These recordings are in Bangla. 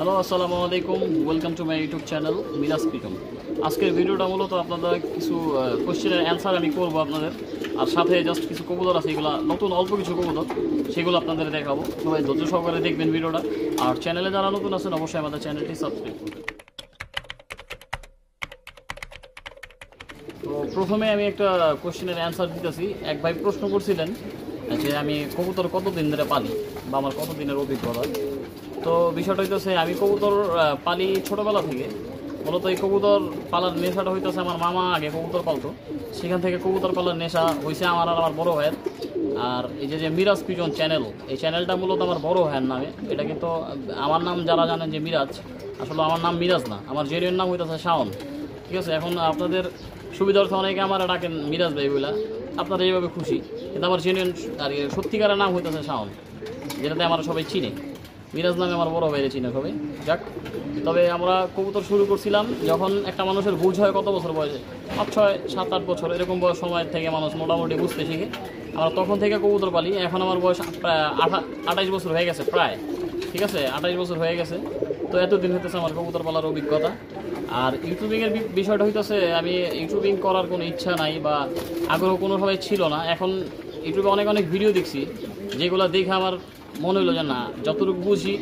হ্যালো আসসালামু আলাইকুম, welcome to my YouTube channel Miraj pigeon. আজকের ভিডিওটা মূলত আপনাদের কিছু কোশ্চেনের অ্যান্সার আমি করবো আপনাদের, আর সাথে জাস্ট কিছু কবুতর আছে, এগুলো নতুন অল্প কিছু কবুতর, সেগুলো আপনাদের দেখাবো। সবাই ধৈর্য সহকারে দেখবেন ভিডিওটা, আর চ্যানেলে যারা নতুন আছেন অবশ্যই আমাদের চ্যানেলটি সাবস্ক্রাইব করবেন। তো প্রথমে আমি একটা কোশ্চেনের অ্যান্সার দিতেছি। এক ভাই প্রশ্ন করছিলেন যে আমি কবুতর কতদিন ধরে পালি বা আমার কতদিনের অভিজ্ঞতা। তো বিষয়টা হইতেছে, আমি কবুতর পালি ছোটোবেলা থেকে। মূলত এই কবুতর পালার নেশাটা হইতেছে আমার মামা আগে কবুতর পালতো, সেখান থেকে কবুতর পালার নেশা হয়েছে আমার আর আমার বড় ভাইয়ের। আর এই যে মিরাজ পিজন চ্যানেল, এই চ্যানেলটা মূলত আমার বড় ভাইয়ের নামে। এটা কিন্তু আমার নাম যারা জানেন যে মিরাজ, আসলে আমার নাম মিরাজ না, আমার জেনুইন নাম হইতেছে শাওন। ঠিক আছে, এখন আপনাদের সুবিধার্থে অনেকে আমার ডাকেন মিরাজ ভাই বইলা, আপনারা এইভাবে খুশি, কিন্তু আমার জেনুইন আর সত্যিকারের নাম হইতেছে শাওন, যেটাতে আমরা সবাই চিনি। মিরাজ নামে আমার বড় ভাইরে চিনে সবাই। যাক, তবে আমরা কবুতর শুরু করছিলাম যখন একটা মানুষের বুঝ হয় কত বছর বয়সে, 5, 6, 7, 8 বছর এরকম বয়স সময় থেকে মানুষ মোটামুটি বুঝতে শিখে। আমরা তখন থেকে কবুতর পালি। এখন আমার বয়স প্রায় 28 বছর হয়ে গেছে প্রায়। ঠিক আছে, 28 বছর হয়ে গেছে। তো এতদিন হইতেছে আমার কবুতর পালার অভিজ্ঞতা। আর ইউটিউবিংয়ের বিষয়টা হইতেছে, আমি ইউটিউবিং করার কোনো ইচ্ছা নাই বা আগ্রহ কোনোভাবে ছিল না। এখন ইউটিউবে অনেক অনেক ভিডিও দেখছি, যেগুলো দেখে আমার মনে হলো যে না, যতটুকু বুঝি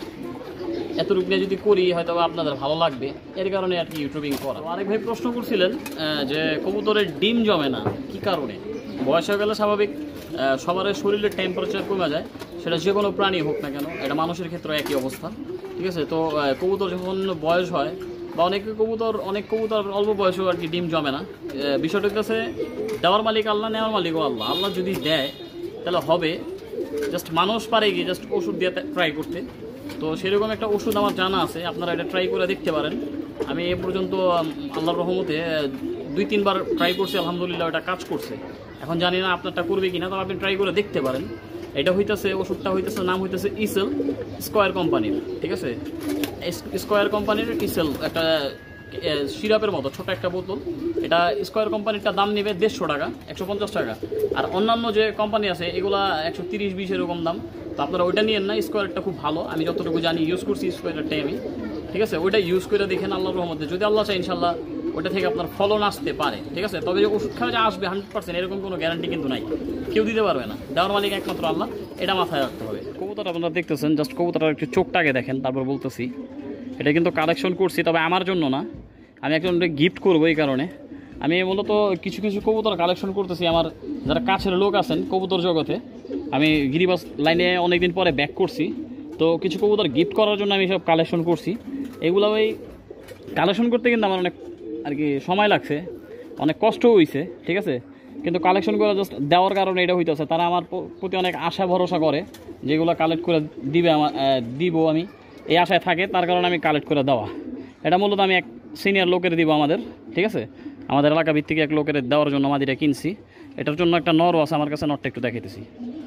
এতটুকু নিয়ে যদি করি হয়তো আপনাদের ভালো লাগবে, এর কারণে আর কি ইউটিউবিং করা। আরেক ভাই প্রশ্ন করছিলেন যে কবুতরের ডিম জমে না কী কারণে। বয়স হয়ে গেলে স্বাভাবিক সবার শরীরের টেম্পারেচার কমে যায়, সেটা যে কোনো প্রাণী হোক না কেন, এটা মানুষের ক্ষেত্রে একই অবস্থা। ঠিক আছে, তো কবুতর যখন বয়স হয় বা অনেক কবুতর অল্প বয়সেও আর কি ডিম জমে না। বিষয়টা হচ্ছে দেওয়ার মালিক আল্লাহ, নেওয়ার মালিকও আল্লাহ। আল্লাহ যদি দেয় তাহলে হবে, জাস্ট মানুষ পারে কি জাস্ট ওষুধ দিয়ে ট্রাই করতে। তো সেরকম একটা ওষুধ আমার জানা আছে, আপনারা এটা ট্রাই করে দেখতে পারেন। আমি এ পর্যন্ত আল্লাহর রহমতে 2-3 বার ট্রাই করছি, আলহামদুলিল্লাহ এটা কাজ করছে। এখন জানি না আপনারটা করবে কিনা, তবে আপনি ট্রাই করে দেখতে পারেন। এটা হইতেছে, ওষুধটা হইতেছে, নাম হইতেছে ইসেল, স্কোয়ার কোম্পানির। ঠিক আছে, স্কোয়ার কোম্পানির ইসেল, একটা সিরাপের মতো ছোট একটা বোতল। এটা স্কোয়ার কোম্পানিরটা দাম নেবে 150 টাকা, 150 টাকা। আর অন্যান্য যে কোম্পানি আছে এগুলা 130-20 এরকম দাম। তো আপনারা ওইটা নিয়েন না, স্কোয়ারটা খুব ভালো, আমি যতটুকু জানি ইউজ করছি স্কোয়ারটাই আমি। ঠিক আছে, ওইটা ইউজ করে দেখেন, আল্লাহর রহমতে যদি আল্লাহ চাই ইনশাল্লাহ ওটা থেকে আপনার ফলন আসতে পারে। ঠিক আছে, তবে যে ওষুধ খাওয়া যে আসবে 100% এরকম কোনো গ্যারান্টি কিন্তু নাই, কেউ দিতে পারবে না, দেওয়ার মালিক একমাত্র আল্লাহ, এটা মাথায় রাখতে হবে। কবুতরটা আপনারা দেখতেছেন, জাস্ট কবুতরটার একটু চোখটাকে দেখেন, তারপর বলতেছি। এটা কিন্তু কালেকশন করছি, তবে আমার জন্য না, আমি একজনকে গিফট করবো। এই কারণে আমি মূলত কিছু কিছু কবুতর কালেকশন করতেছি। আমার যারা কাছের লোক আছেন কবুতর জগতে, আমি গিরিবাস লাইনে অনেকদিন পরে ব্যাক করছি, তো কিছু কবুতর গিফট করার জন্য আমি সব কালেকশন করছি। এগুলো ওই কালেকশন করতে কিন্তু আমার অনেক আর কি সময় লাগছে, অনেক কষ্ট হয়েছে। ঠিক আছে, কিন্তু কালেকশন করে জাস্ট দেওয়ার কারণে এটা হইতেছে, তারা আমার প্রতি অনেক আশা ভরসা করে, যেগুলো কালেক্ট করে দিবে দিব আমি, এই আশায় থাকে, তার কারণে আমি কালেক্ট করে দেওয়া। এটা মূলত আমি এক সিনিয়র লোকের দিব আমাদের। ঠিক আছে, আমাদের এলাকা ভিত্তিক এক লোকের দেওয়ার জন্য মাদিটা কিনছি। এটার জন্য একটা নরও আছে আমার কাছে, নরটা একটু দেখাইতেছি।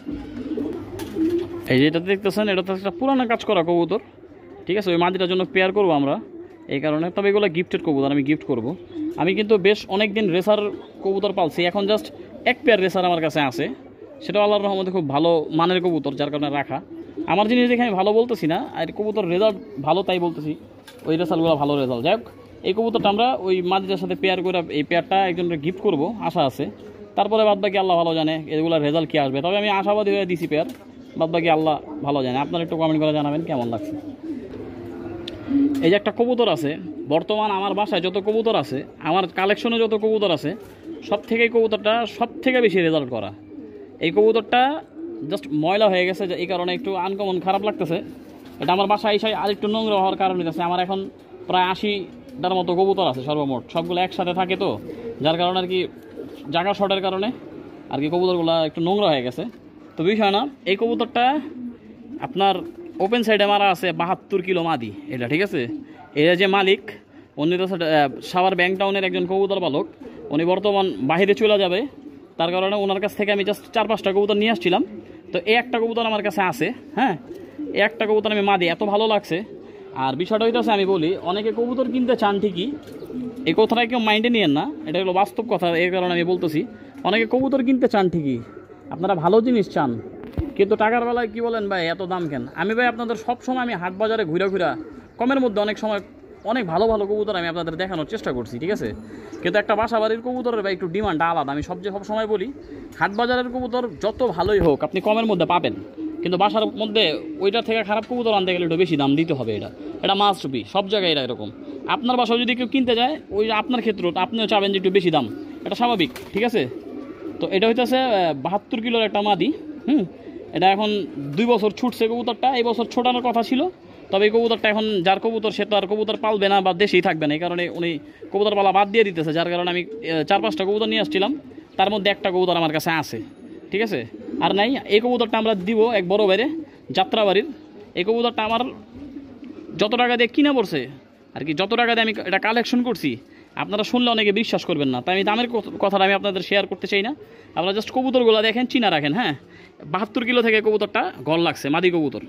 এই যে এটা দেখতেছেন, এটা তো একটা পুরানো কাজ করা কবুতর। ঠিক আছে, ওই মাদিটার জন্য পেয়ার করবো আমরা, এই কারণে। তবে এগুলো গিফটেড কবুতর, আমি গিফট করব। আমি কিন্তু বেশ অনেক দিন রেসার কবুতর পালছি, এখন জাস্ট এক পেয়ার রেসার আমার কাছে আছে, সেটাও আল্লাহর রহমতে খুব ভালো মানের কবুতর, যার কারণে রাখা। আমার জিনিস দেখে আমি ভালো বলতেছি না, আর কবুতর রেজাল্ট ভালো তাই বলতেছি, ওই রেসাল্টগুলো ভালো রেজাল্ট। যাই হোক, এই কবুতরটা আমরা ওই মাদিটার সাথে পেয়ার করে এই পেয়ারটা একজনকে গিফট করব, আশা আছে। তারপরে বাদবাকি আল্লাহ ভালো জানে এগুলোর রেজাল্ট কী আসবে, তবে আমি আশাবাদী হয়ে দিছি পেয়ার, বাদবাকি আল্লাহ ভালো জানে। আপনারা একটু কমেন্ট করে জানাবেন কেমন লাগছে। এই যে একটা কবুতর আছে, বর্তমান আমার বাসায় যত কবুতর আছে, আমার কালেকশনে যত কবুতর আছে, সব থেকে এই কবুতরটা সব থেকে বেশি রেজাল্ট করা। এই কবুতরটা জাস্ট ময়লা হয়ে গেছে, এই কারণে একটু আনকমন খারাপ লাগতেছে। এটা আমার বাসায় এসে আরেকটু নোংরা হওয়ার কারণে আছে। আমার এখন প্রায় 80টার মতো কবুতর আছে সর্বমোট, সবগুলো একসাথে থাকে, তো যার কারণে আর কি জায়গা শর্টের কারণে আর কি কবুতরগুলো একটু নোংরা হয়ে গেছে। তো বিষয় না, এই কবুতরটা আপনার ওপেন সাইডে মারা আছে 72 কিলো মাদি এটা। ঠিক আছে, এরা যে মালিক, উনি তো সাভার ব্যাংক টাউনের একজন কবুতর পালক, উনি বর্তমান বাহিরে চলে যাবে, তার কারণে ওনার কাছ থেকে আমি জাস্ট 4-5টা কবুতর নিয়ে আসছিলাম। তো এই একটা কবুতর আমার কাছে আছে, হ্যাঁ, এই একটা কবুতর আমি মাদি, এত ভালো লাগছে। আর বিষয়টা হইতেছে, আমি বলি অনেকে কবুতর কিনতে চান ঠিকই, এই কথাটা কেউ মাইন্ডে নিয়েন না, এটা হলো বাস্তব কথা, এর কারণে আমি বলতেছি। অনেকে কবুতর কিনতে চান ঠিকই, আপনারা ভালো জিনিস চান, কিন্তু টাকার বেলায় কি বলেন ভাই এত দাম কেন। আমি ভাই আপনাদের সবসময় আমি হাট বাজারে ঘুরে কমের মধ্যে অনেক সময় অনেক ভালো ভালো কবুতর আমি আপনাদের দেখানোর চেষ্টা করছি, ঠিক আছে। কিন্তু একটা বাসা বাড়ির কবুতরের বা একটু ডিমান্ড আলাদা। আমি সব সময় বলি, হাট বাজারের কবুতর যত ভালোই হোক আপনি কমের মধ্যে পাবেন, কিন্তু বাসার মধ্যে ওইটা থেকে খারাপ কবুতর আনতে গেলে একটু বেশি দাম দিতে হবে। এটা মাস্ট বি, সব জায়গায় এটা এরকম। আপনার বাসায় যদি কেউ কিনতে যায়, ওই আপনার ক্ষেত্রে আপনিও চাবেন যে একটু বেশি দাম, এটা স্বাভাবিক, ঠিক আছে। তো এটা হইতেছে 72 কিলোর একটা মাদি। এটা এখন 2 বছর ছুটছে কবুতরটা, এই বছর ছোটানোর কথা ছিল। তবে এই কবুতরটা এখন যার কবুতর সে তো আর কবুতর পালবে না বা দেশেই থাকবে না, এই কারণে উনি কবুতর পালা বাদ দিয়ে দিতেছে। যার কারণে আমি 4-5টা কবুতর নিয়ে আসছিলাম, তার মধ্যে একটা কবুতর আমার কাছে আছে, ঠিক আছে। আর নাই, এই কবুতরটা আমরা দিব এক বড় বাইরে যাত্রাবাড়ির। এই কবুতরটা আমার যত টাকা দিয়ে কিনা পড়ছে আর কি, যত টাকা দিয়ে আমি এটা কালেকশন করছি, আপনারা শুনলে অনেকে বিশ্বাস করবেন না। তাই আমি দামের কথাটা আমি আপনাদের শেয়ার করতে চাই না। আপনারা জাস্ট কবুতরগুলো দেখেন, চিনা রাখেন। হ্যাঁ, 72 কিলো থেকে কবুতরটা গল লাগছে, মাদি কবুতর।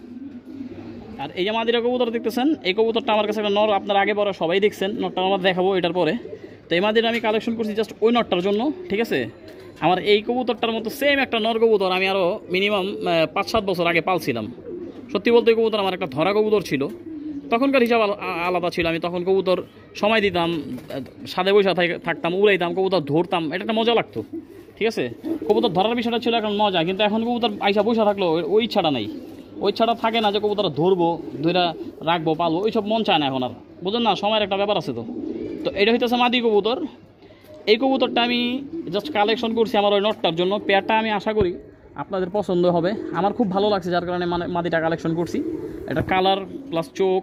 আর এই যে মাদিরা কবুতর দেখতেছেন, এই কবুতরটা আমার কাছে একটা নর, আপনারা আগে পরে সবাই দেখছেন, নটটা আমার দেখাবো এটার পরে। তো এই মাদিরা আমি কালেকশন করছি জাস্ট ওই নটটার জন্য, ঠিক আছে। আমার এই কবুতরটার মতো সেম একটা নর কবুতর আমি আরও মিনিমাম 5-7 বছর আগে পালছিলাম। সত্যি বলতে এই কবুতর আমার একটা ধরা কবুতর ছিল, তখনকার হিসাব আলাদা ছিল। আমি তখন কবুতর সময় দিতাম, সাদে বৈশা থাকতাম, উড়াইতাম, কবুতর ধরতাম, এটা একটা মজা লাগতো, ঠিক আছে। কবুতর ধরার বিষয়টা ছিল এখন মজা, কিন্তু এখন কবুতর আইসা বৈশা থাকলো ওই ইচ্ছাটা নাই, ওই ইচ্ছাটা থাকে না যে কবুতর ধরবো, ধরে রাখবো, পালবো, ওইসব মন চায় না এখন আর, বুঝলেন না, সময়ের একটা ব্যাপার আছে। তো এটা হইতেছে মাদি কবুতর। এই কবুতরটা আমি জাস্ট কালেকশন করছি আমার ওই নটটার জন্য। পেয়ারটা আমি আশা করি আপনাদের পছন্দ হবে, আমার খুব ভালো লাগছে, যার কারণে মাদিটা কালেকশন করছি। এটা কালার প্লাস চোখ,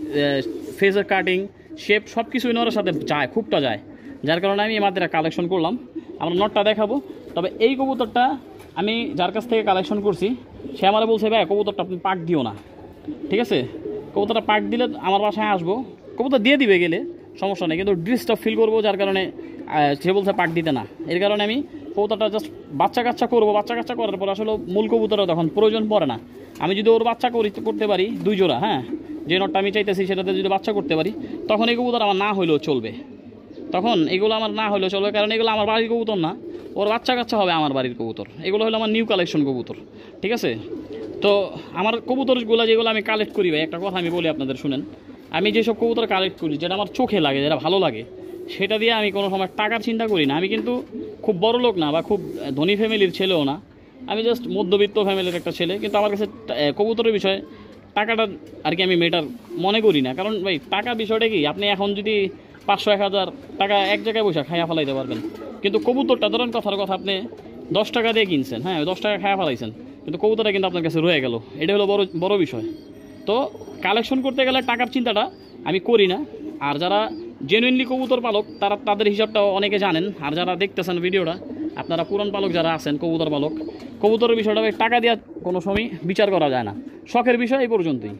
ফেসের কাটিং, শেপ সব কিছু নরের সাথে যায়, খুবটা যায়, যার কারণে আমি এই মাদিটা কালেকশন করলাম। আমরা নটটা দেখাবো। তবে এই কবুতরটা আমি যার কাছ থেকে কালেকশন করছি, সে আমার বলছে ভাই কবুতরটা আপনি পাক দিও না, ঠিক আছে। কবুতরটা পাক দিলে আমার বাসায় আসবো, কবুতর দিয়ে দিবে গেলে সমস্যা নেই, কিন্তু ডিস্টার্ব ফিল করবো, যার কারণে সে বলছে পাক দিতে না। এর কারণে আমি কবুতরটা জাস্ট বাচ্চা কাচ্চা করবো, বাচ্চা কাচ্চা করার পর আসলে মূল কবুতরের তখন প্রয়োজন পড়ে না। আমি যদি ওর বাচ্চা করতে পারি 2 জোড়া, হ্যাঁ, যে নটটা আমি চাইতেছি সেটাতে যদি বাচ্চা করতে পারি, তখন এই কবুতর আমার না হইলেও চলবে, তখন এগুলো আমার না হইলেও চলবে, কারণ এগুলো আমার বাড়ির কবুতর না, ওর বাচ্চা কাচ্চা হবে আমার বাড়ির কবুতর। এগুলো হলো আমার নিউ কালেকশন কবুতর, ঠিক আছে। তো আমার কবুতরগুলো যেগুলো আমি কালেক্ট করি ভাই, একটা কথা আমি বলি আপনাদের শুনেন, আমি যেসব কবুতর কালেক্ট করি, যেটা আমার চোখে লাগে, যেটা ভালো লাগে, সেটা দিয়ে আমি কোনো সময় টাকার চিন্তা করি না। আমি কিন্তু খুব বড় লোক না বা খুব ধনী ফ্যামিলির ছেলেও না, আমি জাস্ট মধ্যবিত্ত ফ্যামিলির একটা ছেলে। কিন্তু আমার কাছে কবুতরের বিষয়ে টাকাটা আর কি আমি মেটার মনে করি না, কারণ ভাই টাকা বিষয়টা কি, আপনি এখন যদি 500-1000 টাকা এক জায়গায় বসে খাইয়া ফেলাইতে পারবেন, কিন্তু কবুতরটা ধরেন কথার কথা আপনি 10 টাকা দিয়ে কিনছেন, হ্যাঁ 10 টাকা খাইয়া ফেলাইছেন, কিন্তু কবুতরটা কিন্তু আপনার কাছে রয়ে গেল, এটা হলো বড় বড় বিষয়। তো কালেকশন করতে গেলে টাকার চিন্তাটা আমি করি না। আর যারা জেনুইনলি কবুতর পালক, তাদের হিসাবটাও অনেকে জানেন। আর যারা দেখতেছেন ভিডিওটা, আপনারা পুরান পালক যারা আছেন, কবুতর পালক, কবুতরের বিষয়টা টাকা দেওয়া কোনো সময় বিচার করা যায় না, শখের বিষয় এই পর্যন্তই।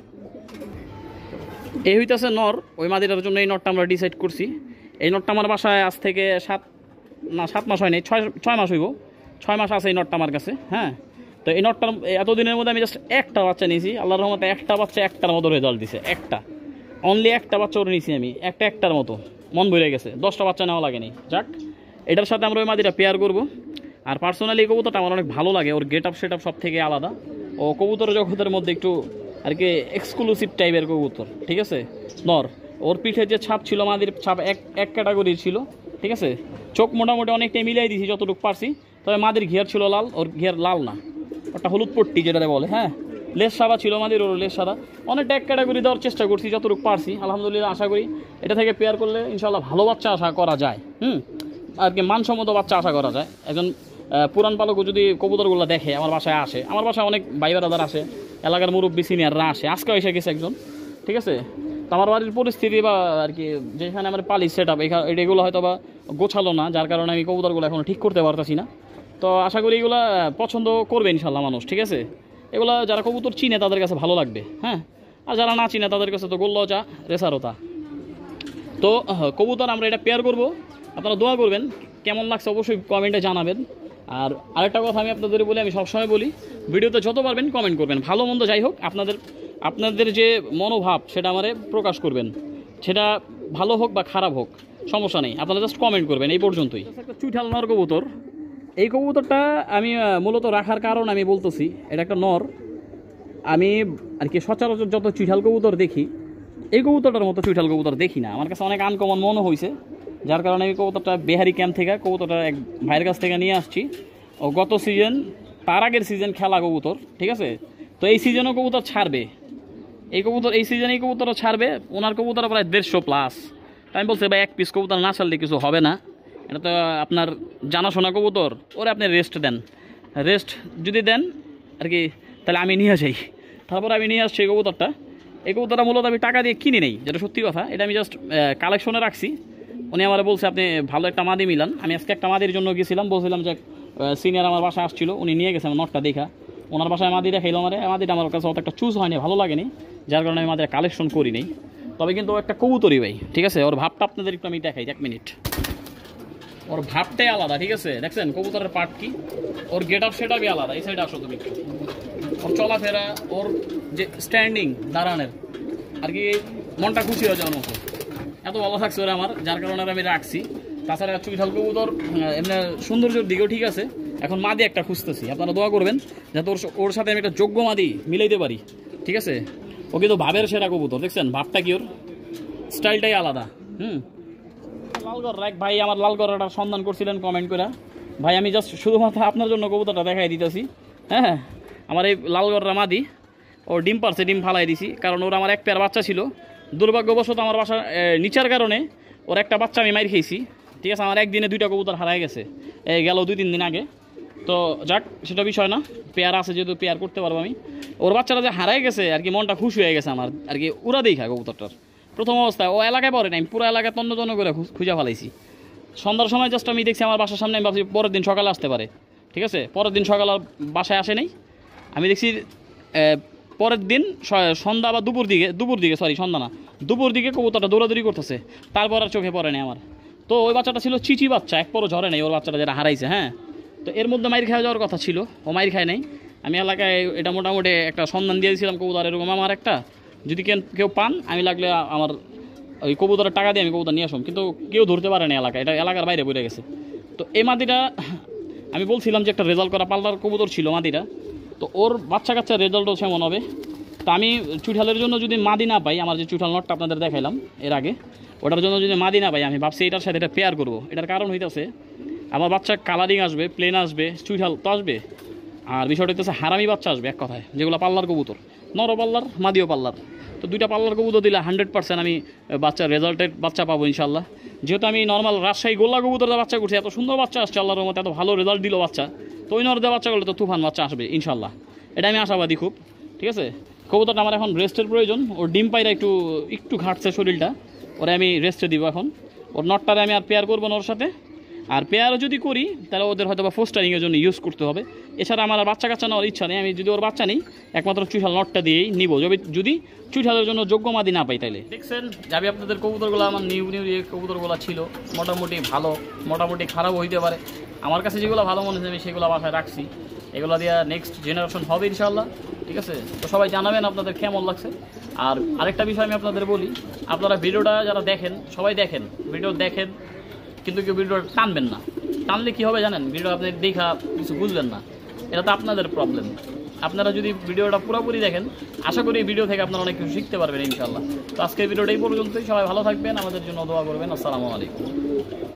এই হইতেছে নর, ওই মাদিটার জন্য এই নটটা আমরা ডিসাইড করছি। এই নটটা আমার বাসায় আজ থেকে 7 মাস হয় নাই, 6 মাস হইব, 6 মাস আছে এই নটটা আমার কাছে, হ্যাঁ। তো এই নটটার এতদিনের মধ্যে আমি জাস্ট একটা বাচ্চা নিয়েছি, আল্লাহর রহমতে একটা বাচ্চা একটার মতো রেজাল্ট দিছে, একটা অনলি একটা বাচ্চা ওরে নিয়েছি আমি, একটার মতো মন ভরে গেছে, 10টা বাচ্চা নেওয়া লাগেনি। যাক, এটার সাথে আমরা ওই মাদিটা পেয়ার করব। আর পার্সোনালি এই কবুতরটা আমার অনেক ভালো লাগে, ওর গেট আপ সেট আপ সব থেকে আলাদা, ও কবুতর জগতের মধ্যে একটু আর কি এক্সক্লুসিভ টাইপের কবুতর, ঠিক আছে। নর, ওর পিঠে যে ছাপ ছিল, মাদির ছাপ এক ক্যাটাগরির ছিল, ঠিক আছে। চোখ মোটামুটি অনেকটাই মিলাই দিয়েছি যতটুকু পারছি, তবে মাদির ঘিয়ার ছিল লাল, ওর ঘিয়ার লাল না, ওটা হলুদ পট্টি যেটাতে বলে, হ্যাঁ। লেস সাদা ছিল মাদির, ওর লেস সাদা, অনেকটা এক ক্যাটাগরি দেওয়ার চেষ্টা করছি যতটুকু পারছি। আলহামদুলিল্লাহ, আশা করি এটা থেকে পেয়ার করলে ইনশাল্লাহ ভালো বাচ্চা আশা করা যায়, আর কি মানসম্মত বাচ্চা আশা করা যায়। একজন পুরান পালকও যদি কবুতরগুলো দেখে, আমার বাসায় আসে, আমার বাসায় অনেক ভাই ব্রাদার আসে, এলাকার মুরব্বী সিনিয়ররা আসে, আজকে এসে গেছে একজন, ঠিক আছে। তো আমার বাড়ির পরিস্থিতি বা আর কি যেখানে আমার পালি সেট আপ, এগুলো হয়তো বা গোছালো না, যার কারণে আমি কবুতরগুলো এখন ঠিক করতে পারতেছি না। তো আশা করি এগুলো পছন্দ করবে ইনশাল্লাহ মানুষ, ঠিক আছে। এগুলো যারা কবুতর চিনে তাদের কাছে ভালো লাগবে, হ্যাঁ। আর যারা না চিনে তাদের কাছে তো গোল্লাও চা রেসারও তা। তো কবুতর আমরা এটা পেয়ার করব, আপনারা দোয়া করবেন, কেমন লাগছে অবশ্যই কমেন্টে জানাবেন। আর আরেকটা কথা আমি আপনাদের বলি, আমি সবসময় বলি, ভিডিওতে যত পারবেন কমেন্ট করবেন, ভালো মন্দ যাই হোক, আপনাদের যে মনোভাব সেটা আমারে প্রকাশ করবেন, সেটা ভালো হোক বা খারাপ হোক সমস্যা নেই, আপনারা জাস্ট কমেন্ট করবেন, এই পর্যন্তই। একটা চুইঠাল নর কবুতর, এই কবুতরটা আমি মূলত রাখার কারণ আমি বলতেছি, এটা একটা নর। আমি আর কি সচরাচর যত চুইঠাল কবুতর দেখি, এই কবুতরটার মতো চুইঠাল কবুতর দেখি না, আমার কাছে অনেক আনকমন মনে হয়েছে, যার কারণে এই কবুতরটা বেহারি ক্যাম্প থেকে কবুতরটা এক ভাইয়ের কাছ থেকে নিয়ে আসছি। ও গত সিজন তার আগের সিজন খেলা কবুতর, ঠিক আছে। তো এই সিজনও কবুতর ছাড়বে, এই কবুতর এই সিজনে এই কবুতরও ছাড়বে। ওনার কবুতর প্রায় 150 প্লাস। আমি বলছি ভাই এক পিস কবুতর না ছাড়লে কিছু হবে না, এটা তো আপনার জানাশোনা কবুতর, ওরে আপনি রেস্ট দেন, রেস্ট যদি দেন আর কি তাহলে আমি নিয়ে যাই। তারপর আমি নিয়ে আসছি এই কবুতরটা। এই কবুতরটা মূলত আমি টাকা দিয়ে কিনি নেই, যেটা সত্যি কথা, এটা আমি জাস্ট কালেকশনে রাখছি। উনি আমার বলছে আপনি ভালো একটা মাদি মিলান। আমি আজকে একটা মাদির জন্য গেছিলাম, বলছিলাম যে সিনিয়র আমার বাসায় আসছিল, উনি নিয়ে গেছে আমার নটটা দেখা। ওনার বাসায় মাদি দেখাইলো আমার, মাদিটা আমার কাছে অত একটা চুজ হয়নি, ভালো লাগেনি, যার কারণে আমি মাদির কালেকশন করি নেই। তবে কিন্তু একটা কবুতরই ভাই, ঠিক আছে। ওর ভাবটা আপনাদের একটু আমি দেখাই, 1 মিনিট। ওর ভাবটাই আলাদা, ঠিক আছে। দেখছেন কবুতরের পার্ট কি, ওর গেট আপ সেটা আলাদা। এই সাইডে আসো তুমি, ওর চলাফেরা, ওর যে স্ট্যান্ডিং দাঁড়ানোর আর কি, মনটা খুশি হয়ে যাওয়ার মতো এত ভালো থাকছে ওরা আমার, যার কারণে আমি রাখছি। তাছাড়া চুইঠাল কবুতর এমনি সৌন্দর্যের দিকেও ঠিক আছে। এখন মাদি একটা খুঁজতেছি, আপনারা দোয়া করবেন যাতে ওর সাথে আমি একটা যোগ্য মাদি মিলাইতে পারি, ঠিক আছে। ও কিন্তু ভাবের সেরা কবুতর, দেখছেন ভাবটা কি, ওর স্টাইলটাই আলাদা। লালগড় এক ভাই আমার লালগড়াটার সন্ধান করছিলেন কমেন্ট করে, ভাই আমি জাস্ট শুধুমাত্র আপনার জন্য কবুতরটা দেখাই দিতেছি। হ্যাঁ, আমার এই লালগড়া মাদি ও ডিম পারছে, ডিম ফালাই দিছি, কারণ ওর আমার এক পেয়ার বাচ্চা ছিল। দুর্ভাগ্যবশত আমার বাসা নিচার কারণে ওর একটা বাচ্চা আমি মাইর খেয়েছি, ঠিক আছে। আমার একদিনে 2টা কবুতর হারাই গেছে, এই গেল 2-3 দিন আগে। তো যাক, সেটা বিষয় না, পেয়ার আছে যেহেতু পেয়ার করতে পারবো আমি। ওর বাচ্চাটা যে হারাই গেছে আর কি, মনটা খুশি হয়ে গেছে আমার আর কি। ওরা দেখা কবুতরটার প্রথম অবস্থায় ও এলাকায় পড়ে না, আমি পুরো এলাকায় তন্ন করে খুঁজে ফেলাইছি। সন্ধ্যার সময় জাস্ট আমি দেখছি আমার বাসার সামনে, আমি ভাবছি পরের দিন সকালে আসতে পারে, ঠিক আছে। পরের দিন সকালে বাসায় আসে নাই, আমি দেখছি পরের দিন সন্ধ্যা বা দুপুর দিকে সরি সন্ধ্যা না, দুপুর দিকে কবুতরটা দৌড়াদৌড়ি করতেছে, তারপর আর চোখে পড়ে নাই আমার। তো ওই বাচ্চাটা ছিল চিচি বাচ্চা, এক পরও ঝরে নাই ওর বাচ্চাটা যেটা হারাইছে। হ্যাঁ, তো এর মধ্যে মাইর খাওয়া যাওয়ার কথা ছিল, ও মাইর খায় নাই। আমি এলাকায় এটা মোটামুটি একটা সন্ধান দিয়ে দিয়েছিলাম কবুতর এরকম আমার একটা, যদি কেউ পান আমি লাগলে আমার ওই কবুতরের টাকা দিয়ে আমি কবুতর নিয়ে আসুন, কিন্তু কেউ ধরতে পারে না এলাকায়, এটা এলাকার বাইরে পড়ে গেছে। তো এই মাদিটা আমি বলছিলাম যে একটা রেজাল্ট করা পাল্লার কবুতর ছিল মাদিটা, তো ওর বাচ্চা কাচ্চার রেজাল্টও সেমন হবে। তো আমি চুইঠালের জন্য যদি মাদি না পাই, আমার যে চুইঠাল নটটা আপনাদের দেখাইলাম এর আগে, ওটার জন্য যদি মাদি না পাই, আমি ভাবছি এটার সাথে এটা পেয়ার করবো। এটার কারণ হইতেছে আমার বাচ্চা কালারিং আসবে, প্লেন আসবে, চুইঠাল তো আসবে, আর বিষয়টা হইতেছে হারামি বাচ্চা আসবে, এক কথায় যেগুলো পাল্লার কবুতর, নরও পাল্লার মাদিও পাল্লার। তো 2টা পাল্লার কবুতর দিলে 100% আমি বাচ্চা রেজাল্টের বাচ্চা পাবো ইনশাল্লাহ। যেহেতু আমি নর্মাল রাজশাহী গোল্লা কবুতরটা বাচ্চা করছি, এত সুন্দর বাচ্চা আসছে আল্লাহর মতো, এত ভালো রেজাল্ট দিল বাচ্চা, তো ওই নরদের বাচ্চা করলে তো তুফান বাচ্চা আসবে ইনশাল্লাহ, এটা আমি আশাবাদী খুব, ঠিক আছে। কবুতরটা আমার এখন রেস্টের প্রয়োজন, ওর ডিম পাইরা একটু ঘাটছে শরীরটা, ওরে আমি রেস্টে দিব এখন। ওর নটটারে আমি আর পেয়ার করবো না ওর সাথে, আর পেয়ারও যদি করি তাহলে ওদের হয়তো বা ফোস্টারিংয়ের জন্য ইউজ করতে হবে। এছাড়া আমার আর বাচ্চা কাচ্চা নেওয়ার ইচ্ছা নেই, আমি যদি ওর বাচ্চা নিই একমাত্র চুইঠাল নটটা দিয়েই নিব, যদি চুইঠালের জন্য যোগ্য মাদি না পাই তাইলে। দেখছেন যাবি আপনাদের কবুতরগুলো আমার নিউ যে কবুতরগুলো ছিল মোটামুটি ভালো, মোটামুটি খারাপ হইতে পারে, আমার কাছে যেগুলো ভালো মনে হচ্ছে আমি সেগুলো বাসায় রাখছি। এগুলো দিয়ে নেক্সট জেনারেশন হবে ইনশাল্লাহ, ঠিক আছে। তো সবাই জানাবেন আপনাদের কেমন লাগছে। আর আরেকটা বিষয় আমি আপনাদের বলি, আপনারা ভিডিওটা যারা দেখেন সবাই দেখেন, ভিডিও দেখেন, কিন্তু কেউ ভিডিওটা টানবেন না। টানলে কী হবে জানেন, ভিডিও আপনি দেখা কিছু বুঝবেন না, এটা তো আপনাদের প্রবলেম। আপনারা যদি ভিডিওটা পুরোপুরি দেখেন, আশা করি ভিডিও থেকে আপনারা অনেক কিছু শিখতে পারবেন ইনশাল্লাহ। তো আজকের ভিডিওটা এই পর্যন্তই, সবাই ভালো থাকবেন, আমাদের জন্য দোয়া করবেন। আসসালামু আলাইকুম।